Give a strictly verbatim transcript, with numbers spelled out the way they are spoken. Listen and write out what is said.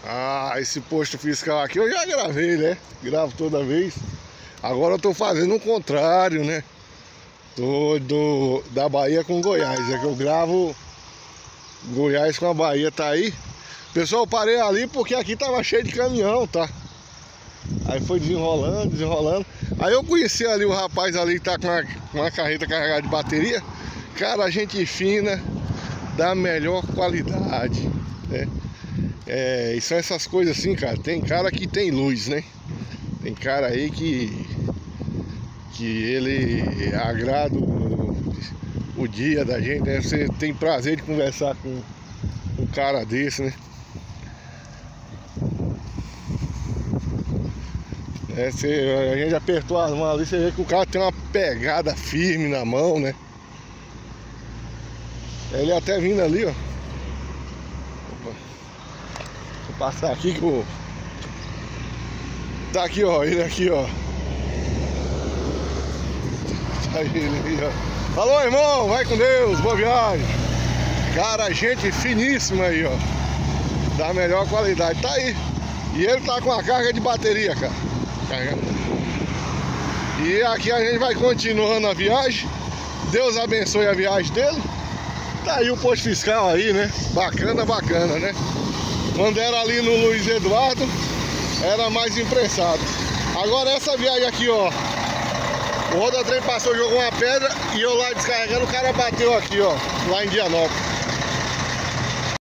Ah, esse posto fiscal aqui eu já gravei, né? Gravo toda vez. Agora eu tô fazendo o contrário, né? Tô do, da Bahia com Goiás. É que eu gravo Goiás com a Bahia, tá aí. Pessoal, eu parei ali porque aqui tava cheio de caminhão, tá? Aí foi desenrolando, desenrolando. Aí eu conheci ali o rapaz ali que tá com uma, com uma carreta carregada de bateria. Cara, gente fina, da melhor qualidade, né? É, e são essas coisas assim, cara. Tem cara que tem luz, né? Tem cara aí que que ele agrada o, o dia da gente, né? Você tem prazer de conversar com um cara desse, né? É, você, a gente apertou as mãos ali, você vê que o cara tem uma pegada firme na mão, né? Ele até vindo ali, ó. Opa. Vou passar aqui que o... Tá aqui, ó, ele aqui, ó. Tá ele aí, ó. Alô, irmão, vai com Deus, boa viagem. Cara, gente finíssima aí, ó. Da melhor qualidade, tá aí. E ele tá com a carga de bateria, cara. Carregando. E aqui a gente vai continuando a viagem. Deus abençoe a viagem dele. Tá aí o posto fiscal aí, né? Bacana, bacana, né? Quando era ali no Luiz Eduardo, era mais imprensado. Agora essa viagem aqui, ó. O roda-trem passou, jogou uma pedra e eu lá descarregando, o cara bateu aqui, ó. Lá em Dianópolis.